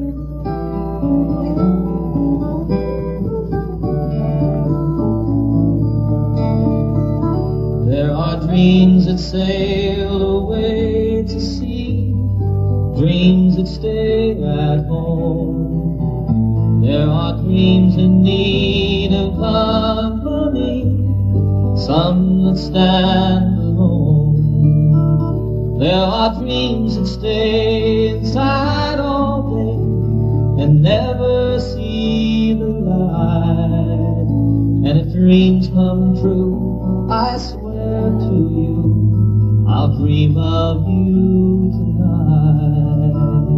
There are dreams that sail away to sea, dreams that stay at home. There are dreams in need of company, some that stand alone. There are dreams that stay inside all day and never see the light. And if dreams come true, I swear to you, I'll dream of you tonight.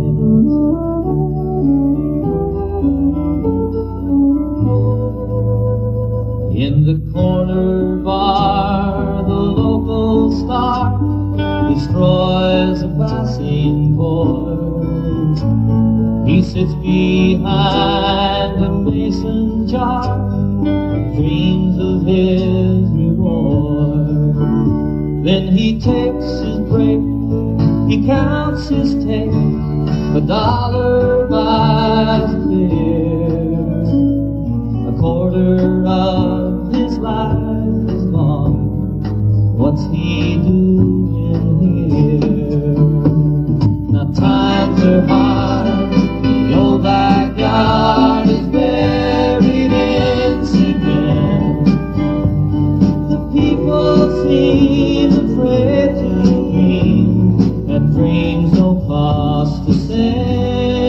In the corner bar, the local star destroys a passing chord. He sits behind a mason jar, dreams of his reward. Then he takes his break, he counts his take, a dollar buys a beer. A quarter of his life is gone, what's he doing here? Now times are hard, the old backyard is buried in cement. The people seem afraid to dream, and dreams don't cost a cent.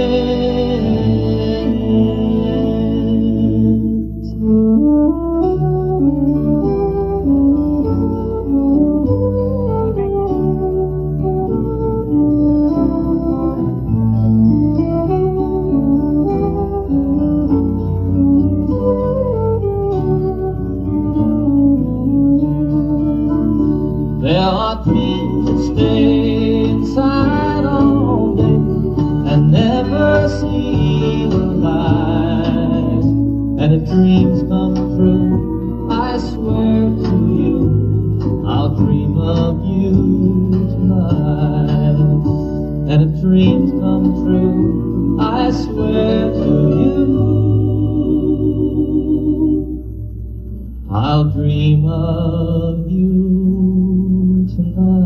There are dreams that stay inside all day and never see the light. And if dreams come true, I swear to you, I'll dream of you tonight. And if dreams come true, I swear to you, I'll dream of you tonight.